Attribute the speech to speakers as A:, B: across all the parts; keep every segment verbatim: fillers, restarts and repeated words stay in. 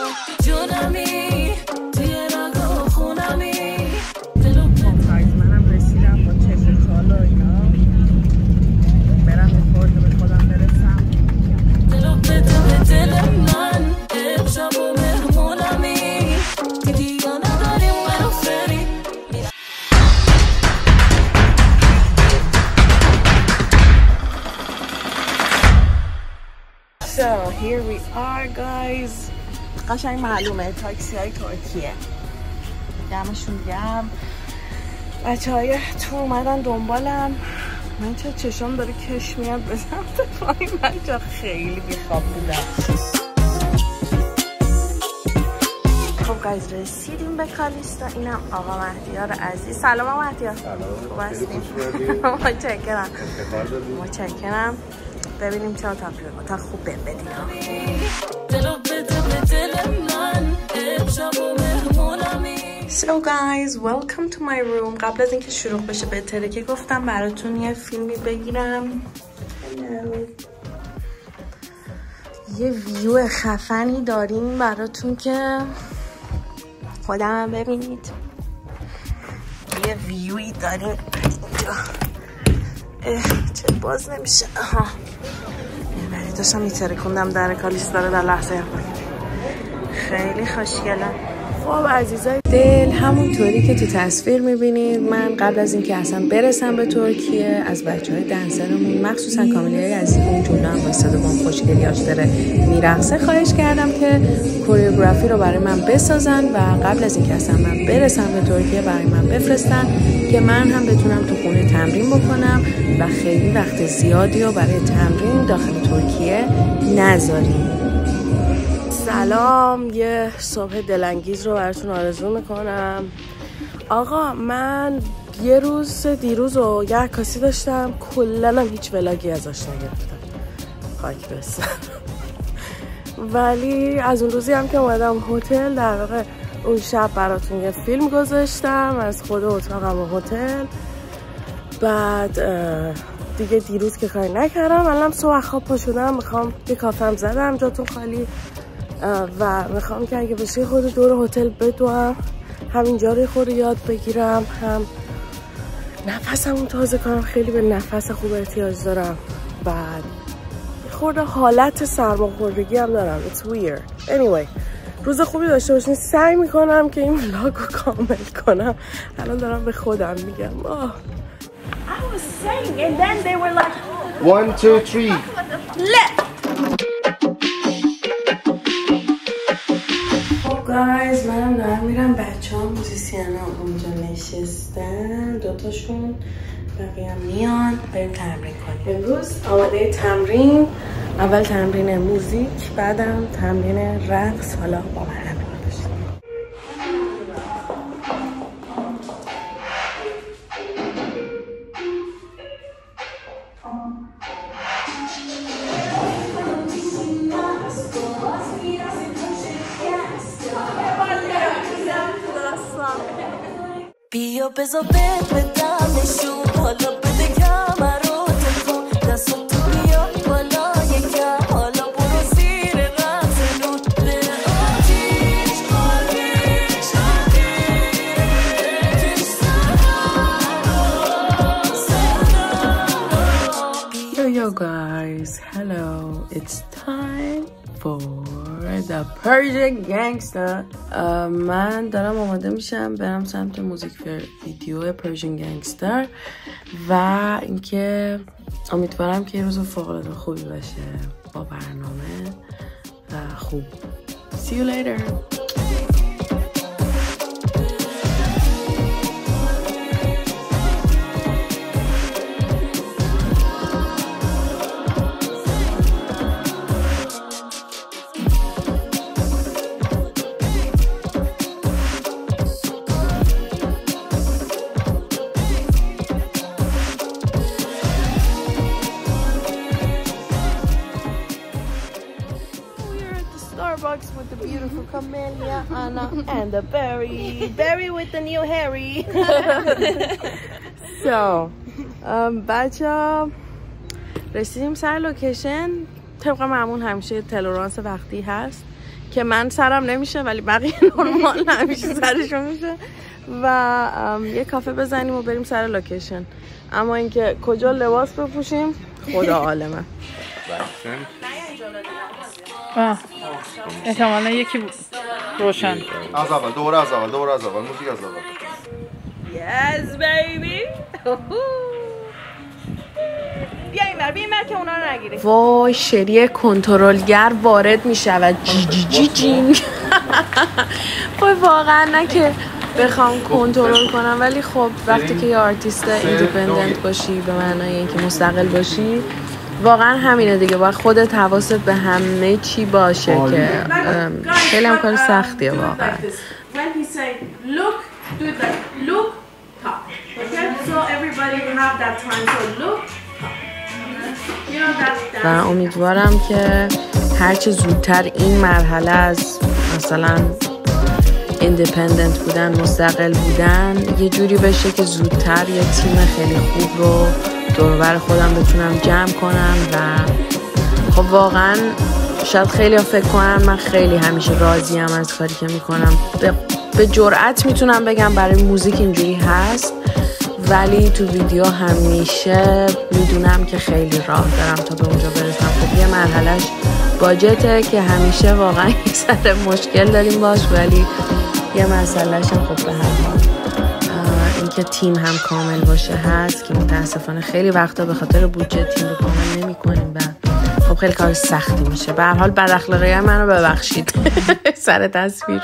A: جونمی توی رگا خونمی.
B: منم رسیدم با چشم چالا اینا برم یه خورده به خودم برسم.
A: دلو بده به دل من امشب و مهمونمی که دیگانه داریم منو فری.
B: So here we are guys. قشنگ معلومه تاکسی های ترکیه دمشون گرم. بچه های تو اومدن دنبالم. من چه چشم داره کش میاد به سمت پایین. من جا خیلی بیخواب بودم. خب گایز رسیدیم به کالیستا. اینم آقا مهدیار عزیز. سلام آقا مهدیار.
C: سلام.
B: خوب هستیم؟ متشکرم. متشکرم. ببینیم چه اتاقی رو اتاق خوب بهم بدین. So guys, welcome to my room. قبل از اینکه شروع بشه به ترکه گفتم براتون یه فیلمی بگیرم. Hello. یه ویو خفنی داریم براتون که خودم ببینید. یه ویوی داریم اینجا. چه باز نمیشه. آها ولی داشتم میترکوندم در کالیستا رو در لحظه خیلی خوشگله. خب عزیزای دل، همونطوری که تو تصویر میبینید من قبل از اینکه اصلا برسم به ترکیه از بچه های دنسرمون مخصوصا کامیلیای عزیز اون جلو هم واسطه با اون خوشگلیاش داره میرقصه خواهش کردم که کوریوگرافی رو برای من بسازن و قبل از اینکه اصلا من برسم به ترکیه برای من بفرستن که من هم بتونم تو خونه تمرین بکنم و خیلی وقت زیادی رو برای تمرین داخل ترکیه نذاریم. سلام، یه صبح دلانگیز رو براتون آرزو میکنم. آقا من یه روز دیروز و یه عکاسی داشتم کلن هم هیچ ولاگی ازش نگرفتم خاک بس. ولی از اون روزی هم که اومدم هتل در واقع اون شب براتون یه فیلم گذاشتم از خود اتاقم و هتل. بعد دیگه دیروز که کاری نکردم الان صبح خواب پا شدم میخوام یه کافم زدم جاتون خالی و میخوام که اگه بشه خود دور هتل بدوم همینجا رو خود یاد بگیرم هم نفسمو تازه کنم. خیلی به نفس خوب احتیاج دارم. بعد خورده حالت سرماخوردگی هم دارم. It's weird. Anyway روز خوبی داشته باشین. سعی میکنم که این ولاگ رو کامل کنم. الان دارم به خودم میگم آه I was saying and then they were like
C: one two three
B: left. گایز منم دارم میرم. بچه ها موزیسین ها اونجا نشستن دوتاشون بقیه هم میان بریم تمرین کنیم. امروز آماده تمرین. اول تمرین موزیک بعدم تمرین رقص. حالا با من همین باشید.
A: بیا بزا بد بدم نشون حالا بده کمرو تکون دستو تو بیا بالا یکم حالا برو زیر رقص نون به آتیش آتیش آتیش.
B: Yo yo guys, hello. It's time for the Persian Gangster. uh, من دارم آماده میشم برم سمت موزیک ویدیو Persian Gangster و اینکه امیدوارم که یه روز فوق‌العاده خوبی باشه با برنامه و خوب. See you later. Starbucks with the beautiful Camellia, Anna, and the Berry. Berry with the new Harry. So, um, بچه رسیدیم سر لوکیشن. طبق معمول همیشه تلورانس وقتی هست که من سرم نمیشه ولی بقیه نرمال همیشه سرشون میشه و یه کافه بزنیم و بریم سر لوکیشن. اما اینکه کجا لباس بپوشیم خدا عالمه.
C: آه احتمالا یکی روشن.
D: از اول دوباره از اول دوباره از اول موزیک از اول.
B: Yes baby. بیا این بر بیا این بر که اونا رو نگیری. وای شری کنترلگر وارد میشه و جی جی جی جی. وای واقعا نه که بخوام کنترل کنم ولی خب وقتی که یه آرتیست ایندیپندنت باشی به معنای اینکه مستقل باشی واقعا همینه دیگه. باید خودت حواست به همه چی باشه که خیلی هم کار سختیه واقعا. و امیدوارم که هرچه زودتر این مرحله از مثلا ایندیپندنت بودن مستقل بودن یه جوری بشه که زودتر یه تیم خیلی خوب رو دور و بر خودم بتونم جمع کنم و خب واقعا شاید خیلی ها فکر کنن من خیلی همیشه راضیم از کاری که میکنم. به, به جرئت میتونم بگم برای موزیک اینجوری هست ولی تو ویدیو همیشه میدونم که خیلی راه دارم تا به اونجا برسم. خب یه مرحلهش باجته که همیشه واقعا یه سر مشکل داریم باش ولی یه مسئلهش هم خب به هر حال اینکه تیم هم کامل باشه هست که متاسفانه خیلی وقتا به خاطر بودجه تیم رو کامل نمی کنیم و خب خیلی کار سختی میشه. به هر حال بد اخلاقی منو ببخشید سر تصویر.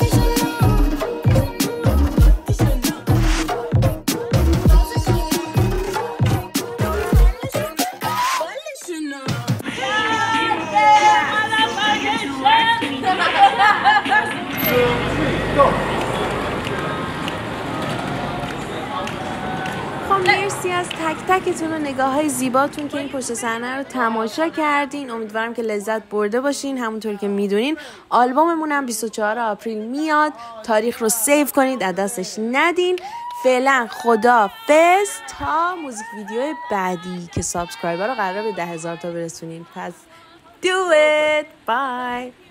B: مرسی از تک تکتون و نگاه های زیباتون که این پشت صحنه رو تماشا کردین. امیدوارم که لذت برده باشین. همونطور که میدونین آلبوممون هم بیست و چهارم آپریل میاد. تاریخ رو سیو کنید از دستش ندین. فعلا خدافظ تا موزیک ویدیو بعدی که سابسکرایبر رو قراره به ده هزار تا برسونین. پس do it. Bye.